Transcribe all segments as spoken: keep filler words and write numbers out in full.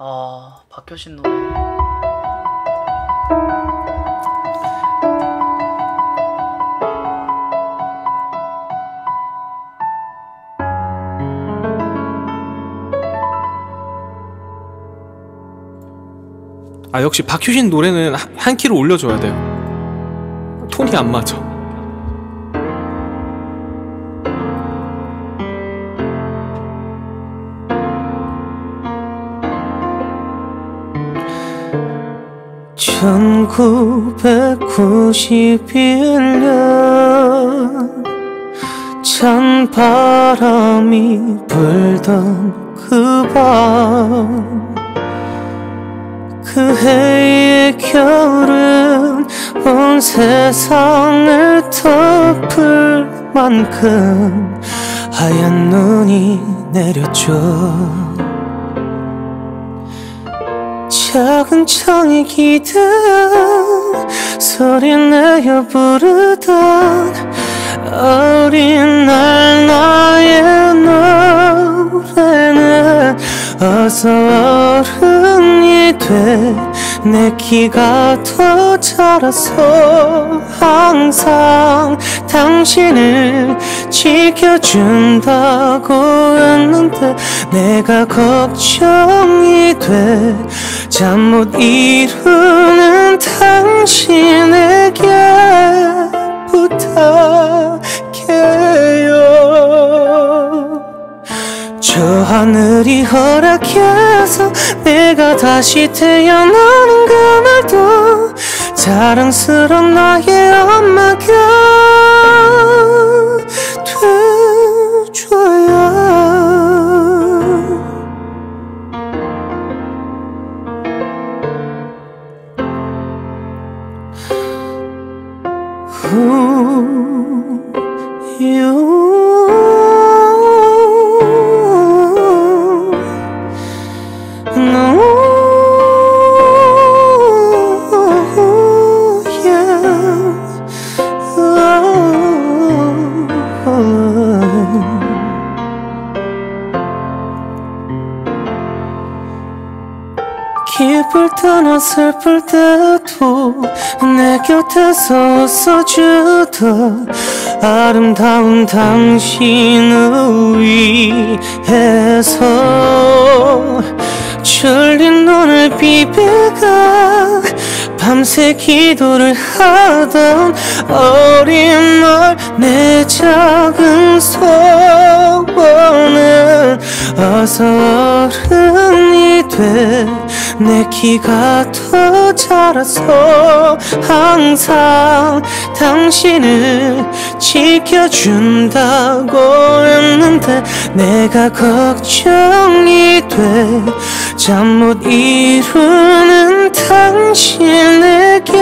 아, 박효신 노래. 아, 역시 박효신 노래는 한 키로 올려줘야 돼요. 톤이 안 맞아. 천구백구십일 년 찬바람이 불던 그 밤, 그 해의 겨울은 온 세상을 덮을 만큼 하얀 눈이 내렸죠. 작은 창이 기대 소리내어 부르던 어린 날 나의 노래는 어서 어른이 돼 내 키가 더 자라서 항상 당신을 지켜준다고 했는데 내가 걱정이 돼 잠 못 이루는 당신에게 부탁해요. 저 하늘이 허락해서 내가 다시 태어나는 그날도 자랑스러운 나의 엄마가 돼줘야. 기쁠 때나 슬플 때도 내 곁에서 웃어주던 아름다운 당신을 위해서 졸린 눈을 비비가 밤새 기도를 하던 어린 날 내 작은 소원은 어서 어른이 돼 내 키가 더 자라서 항상 당신을 지켜준다고 했는데 내가 걱정이 돼 잠 못 이루는 당신에게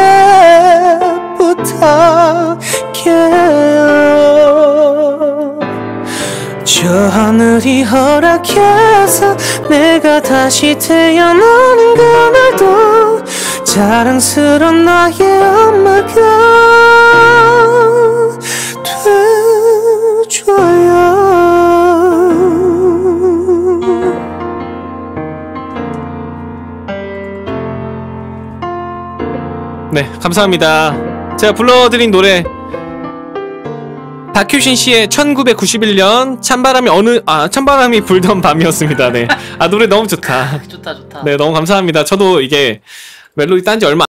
부탁해요. 저 하늘이 허락해서 내가 다시 태어나는 그날도 자랑스러운 나의 엄마가 돼줘야. 네, 감사합니다. 제가 불러드린 노래 박효신 씨의 천구백구십일 년 찬바람이 어느 아 찬바람이 불던 밤이었습니다. 네, 아 노래 너무 좋다. 좋다 좋다. 네, 너무 감사합니다. 저도 이게 멜로디 딴지 얼마